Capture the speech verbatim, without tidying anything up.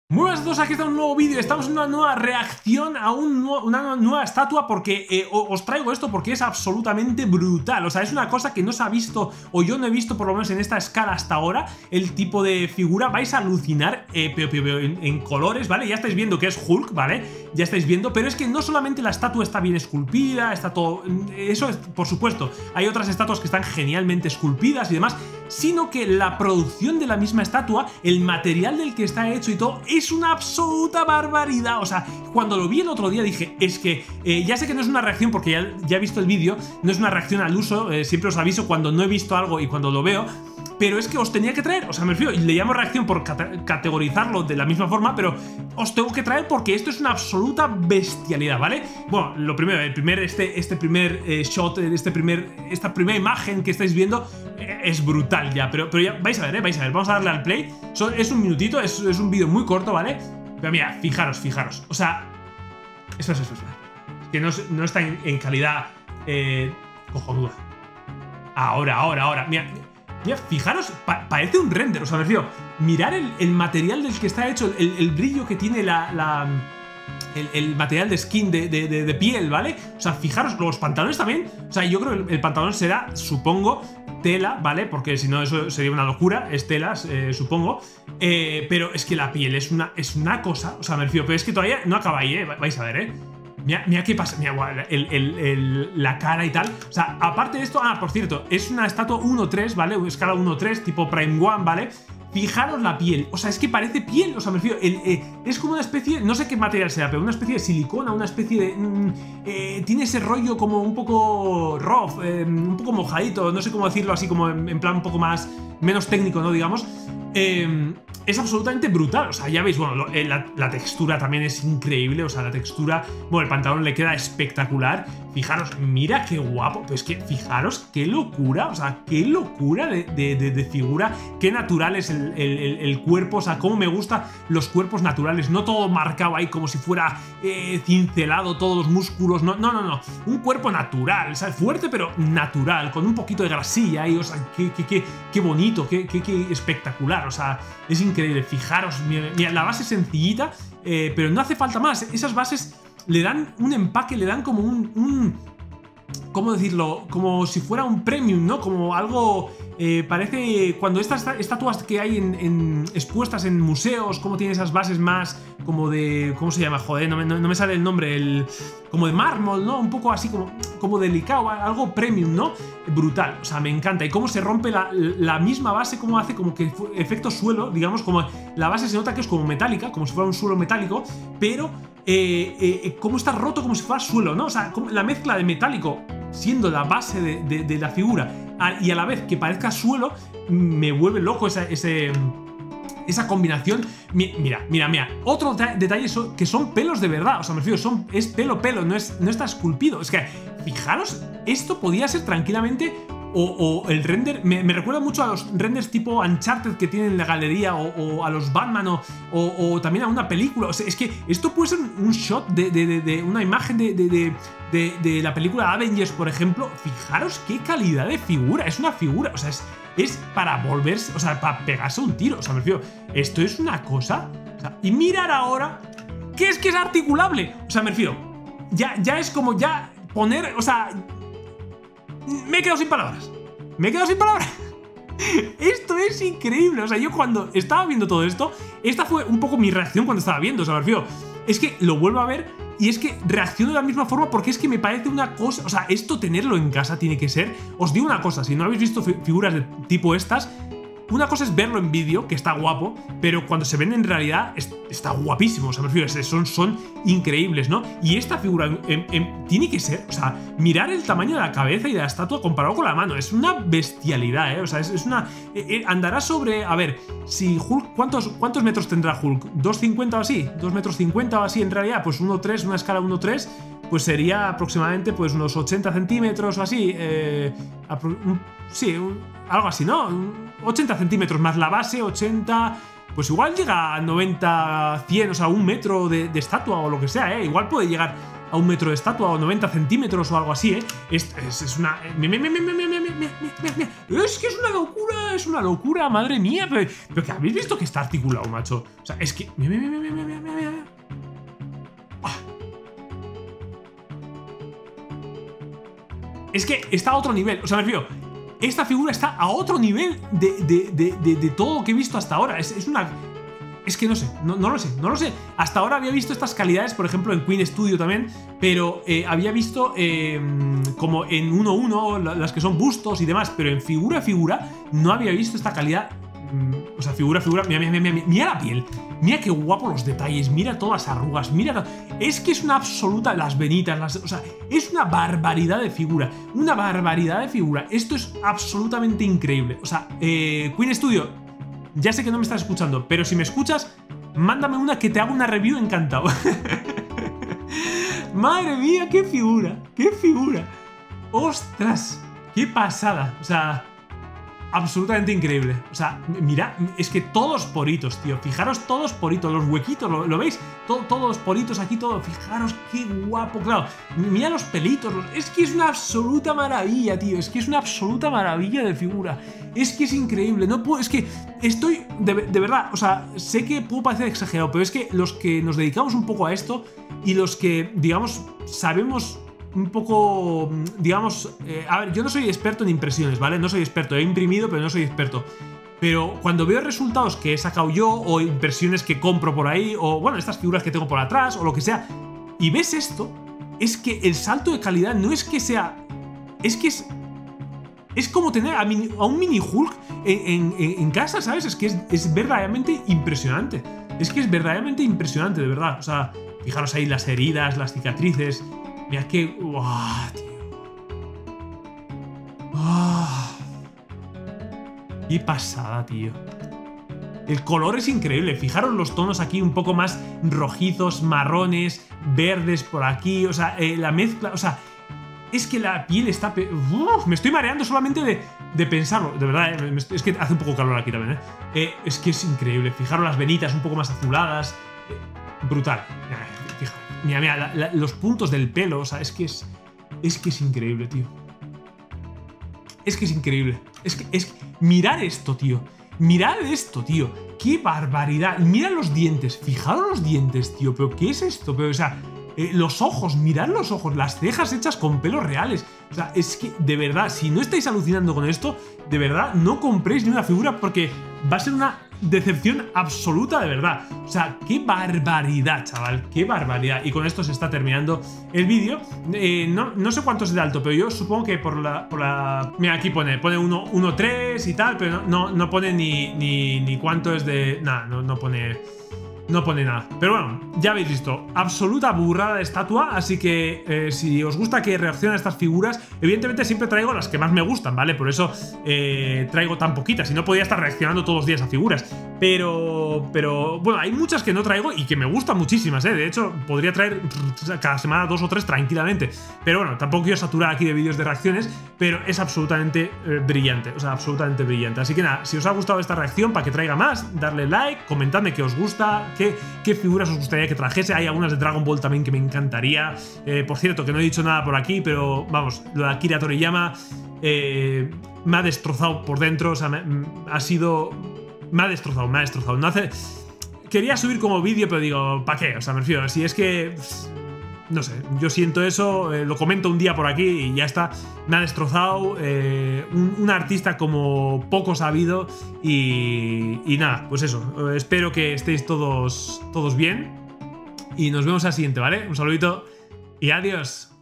Muy buenas a todos, aquí está un nuevo vídeo. Estamos en una nueva reacción a un nuevo, una nueva estatua porque eh, os traigo esto porque es absolutamente brutal. O sea, es una cosa que no se ha visto, o yo no he visto por lo menos en esta escala hasta ahora, el tipo de figura. Vais a alucinar eh, pero, pero, en, en colores, ¿vale? Ya estáis viendo que es Hulk, ¿vale? Ya estáis viendo, pero es que no solamente la estatua está bien esculpida, está todo... Eso es, por supuesto, hay otras estatuas que están genialmente esculpidas y demás, sino que la producción de la misma estatua, el material del que está hecho y todo, es una absoluta barbaridad. O sea, cuando lo vi el otro día dije, es que eh, ya sé que no es una reacción porque ya, ya he visto el vídeo, no es una reacción al uso, eh, siempre os aviso cuando no he visto algo y cuando lo veo, pero es que os tenía que traer, o sea, me refiero, le llamo reacción por cate categorizarlo de la misma forma, pero os tengo que traer porque esto es una absoluta bestialidad, ¿vale? Bueno, lo primero, el primer, este, este primer eh, shot, este primer, esta primera imagen que estáis viendo eh, es brutal ya, pero, pero ya vais a ver, ¿eh? Vais a ver, vamos a darle al play. Son, es un minutito, es, es un vídeo muy corto, ¿vale? Pero mira, fijaros, fijaros, o sea, eso es eso, es que no, no está en, en calidad eh, cojonuda. Ahora, ahora, ahora, mira. Mira, fijaros, pa parece un render, o sea, me refiero, mirar el, el material del que está hecho, el, el brillo que tiene la, la el, el material de skin de, de, de, de piel, ¿vale? O sea, fijaros, los pantalones también, o sea, yo creo que el, el pantalón será, supongo, tela, ¿vale? Porque si no eso sería una locura, es telas, eh, supongo, eh, pero es que la piel es una, es una cosa, o sea, me refiero, pero es que todavía no acaba ahí, ¿eh? Vais a ver, ¿eh? Mira, mira qué pasa, mira, el, el, el, la cara y tal. O sea, aparte de esto, ah, por cierto, es una estatua uno tres, ¿vale? Escala uno tres, tipo Prime One, ¿vale? Fijaros la piel, o sea, es que parece piel, o sea, me refiero, el, eh, es como una especie, no sé qué material sea, pero una especie de silicona, una especie de... Mm, eh, tiene ese rollo como un poco rough, eh, un poco mojadito, no sé cómo decirlo así, como en, en plan un poco más, menos técnico, ¿no? Digamos. Eh, es absolutamente brutal, o sea, ya veis, bueno, lo, eh, la, la textura también es increíble, o sea, la textura, bueno, el pantalón le queda espectacular. Fijaros, mira qué guapo, pero es que fijaros qué locura, o sea, qué locura de, de, de, de figura, qué natural es el, el, el, el cuerpo, o sea, cómo me gustan los cuerpos naturales, no todo marcado ahí como si fuera eh, cincelado, todos los músculos, no, no, no, no, un cuerpo natural, o sea, fuerte pero natural, con un poquito de grasilla ahí, o sea, qué, qué, qué, qué bonito, qué, qué, qué espectacular, o sea, es increíble, fijaros, mira, mira la base sencillita, eh, pero no hace falta más, esas bases le dan un empaque, le dan como un, un ¿cómo decirlo? Como si fuera un premium, ¿no? Como algo... Eh, parece cuando estas estatuas que hay en, en, expuestas en museos, como tienen esas bases más como de... ¿Cómo se llama? Joder, no me, no, no me sale el nombre. El, como de mármol, ¿no? Un poco así como, como delicado, algo premium, ¿no? Brutal, o sea, me encanta. Y cómo se rompe la, la misma base, cómo hace como que efecto suelo, digamos, como la base se nota que es como metálica, como si fuera un suelo metálico, pero... Eh, eh, cómo está roto como si fuera suelo, ¿no? O sea, la mezcla de metálico siendo la base de, de, de la figura y a la vez que parezca suelo, me vuelve loco esa, ese, esa combinación. Mira, mira, mira. Otro detalle son, que son pelos de verdad, o sea, me refiero, son, es pelo, pelo, no, es, no está esculpido. Es que, fijaros, esto podía ser tranquilamente... O, o el render, me, me recuerda mucho a los renders tipo Uncharted que tienen en la galería, o, o a los Batman, o, o, o también a una película. O sea, es que esto puede ser un shot de, de, de, de una imagen de, de, de, de, de la película Avengers, por ejemplo. Fijaros qué calidad de figura, es una figura, o sea, es, es para volverse, o sea, para pegarse un tiro. O sea, me refiero, esto es una cosa. O sea, y mirar ahora, que es que es articulable. O sea, me refiero, ya, ya es como ya poner, o sea... Me he quedado sin palabras. Me he quedado sin palabras. Esto es increíble. O sea, yo cuando estaba viendo todo esto, esta fue un poco mi reacción cuando estaba viendo. O sea, me refiero, es que lo vuelvo a ver y es que reacciono de la misma forma porque es que me parece una cosa... O sea, esto tenerlo en casa tiene que ser... Os digo una cosa, si no habéis visto figuras de tipo estas... Una cosa es verlo en vídeo, que está guapo, pero cuando se ven en realidad es, está guapísimo, o sea, me refiero, son, son increíbles, ¿no? Y esta figura em, em, tiene que ser, o sea, mirar el tamaño de la cabeza y de la estatua comparado con la mano, es una bestialidad, ¿eh? O sea, es, es una... Eh, eh, andará sobre, a ver, si Hulk, ¿cuántos, cuántos metros tendrá Hulk? ¿dos cincuenta o así? ¿dos metros cincuenta o así en realidad? Pues uno tres, una escala uno tres, pues sería aproximadamente pues unos ochenta centímetros o así, eh, sí, un, algo así, ¿no? ochenta centímetros más la base, ochenta, pues igual llega a noventa, cien, o sea, un metro de, de estatua o lo que sea, ¿eh? Igual puede llegar a un metro de estatua o noventa centímetros o algo así, ¿eh? Es, es, es una... Es que es una locura, es una locura, madre mía. Pero, pero que habéis visto que está articulado, macho. O sea, es que... Es que está a otro nivel, o sea, me refiero, esta figura está a otro nivel de, de, de, de, de todo lo que he visto hasta ahora. Es, es una... Es que no sé, no, no lo sé, no lo sé. Hasta ahora había visto estas calidades, por ejemplo, en Queen Studio también, pero eh, había visto eh, como en uno uno las que son bustos y demás, pero en figura a figura no había visto esta calidad. O sea, figura a figura, mira, mira, mira, mira, mira la piel, mira qué guapo los detalles, mira todas las arrugas, mira... Es que es una absoluta... Las venitas, las, o sea, es una barbaridad de figura, una barbaridad de figura. Esto es absolutamente increíble. O sea, eh, Queen Studio, ya sé que no me estás escuchando, pero si me escuchas, mándame una que te haga una review encantado. Madre mía, qué figura, qué figura. Ostras, qué pasada, o sea... Absolutamente increíble. O sea, mira, es que todos poritos, tío. Fijaros todos poritos, los huequitos, ¿lo, lo veis? Todo, todos los poritos aquí, todo. Fijaros qué guapo, claro. Mira los pelitos. Los... Es que es una absoluta maravilla, tío. Es que es una absoluta maravilla de figura. Es que es increíble. No puedo, es que estoy, de, de verdad, o sea, sé que puedo parecer exagerado, pero es que los que nos dedicamos un poco a esto y los que, digamos, sabemos... un poco, digamos, eh, a ver, yo no soy experto en impresiones, ¿vale? No soy experto, he imprimido, pero no soy experto. Pero cuando veo resultados que he sacado yo, o impresiones que compro por ahí, o bueno, estas figuras que tengo por atrás, o lo que sea, y ves esto, es que el salto de calidad no es que sea... Es que es... Es como tener a, mini, a un mini Hulk en, en, en casa, ¿sabes? Es que es, es verdaderamente impresionante. Es que es verdaderamente impresionante, de verdad. O sea, fijaros ahí las heridas, las cicatrices... Mira que... ¡Wow, tío! ¡Oh! ¡Qué pasada, tío! El color es increíble. Fijaros los tonos aquí un poco más rojizos, marrones, verdes por aquí. O sea, eh, la mezcla... O sea, es que la piel está... Uf, me estoy mareando solamente de, de pensarlo. De verdad, eh, es que hace un poco calor aquí también, ¿eh? eh es que es increíble. Fijaros las venitas un poco más azuladas. Eh, brutal. Fijaros. Mira, mira, la, la, los puntos del pelo, o sea, es que es... Es que es increíble, tío. Es que es increíble. Es que es... Mirad esto, tío. Mirad esto, tío. ¡Qué barbaridad! Mira los dientes. Fijaros los dientes, tío. ¿Pero qué es esto? Pero, o sea... Eh, los ojos, mirad los ojos. Las cejas hechas con pelos reales. O sea, es que, de verdad, si no estáis alucinando con esto, de verdad, no compréis ni una figura porque va a ser una... decepción absoluta, de verdad. O sea, qué barbaridad, chaval. Qué barbaridad. Y con esto se está terminando el vídeo. Eh, no, no sé cuánto es de alto, pero yo supongo que por la... Por la... Mira, aquí pone pone uno punto tres y tal, pero no, no, no pone ni, ni, ni cuánto es de... Nada, no, no pone... No pone nada. Pero bueno, ya habéis visto. Absoluta burrada de estatua. Así que eh, si os gusta que reaccionen a estas figuras, evidentemente siempre traigo las que más me gustan, ¿vale? Por eso eh, traigo tan poquitas. Y no podía estar reaccionando todos los días a figuras. Pero, pero, bueno, hay muchas que no traigo y que me gustan muchísimas, ¿eh? De hecho, podría traer cada semana dos o tres tranquilamente. Pero bueno, tampoco quiero saturar aquí de vídeos de reacciones. Pero es absolutamente eh, brillante. O sea, absolutamente brillante. Así que nada, si os ha gustado esta reacción, para que traiga más, darle like, comentadme qué os gusta. ¿Qué, qué figuras os gustaría que trajese? Hay algunas de Dragon Ball también que me encantaría. Eh, por cierto, que no he dicho nada por aquí, pero vamos, lo de Akira Toriyama eh, me ha destrozado por dentro. O sea, me, ha sido... Me ha destrozado, me ha destrozado. No hace... Quería subir como vídeo, pero digo, ¿para qué? O sea, me refiero, si es que... No sé, yo siento eso, eh, lo comento un día por aquí y ya está. Me ha destrozado, eh, un, un artista como poco sabido y, y nada, pues eso. Eh, espero que estéis todos, todos bien y nos vemos al siguiente, ¿vale? Un saludito y adiós.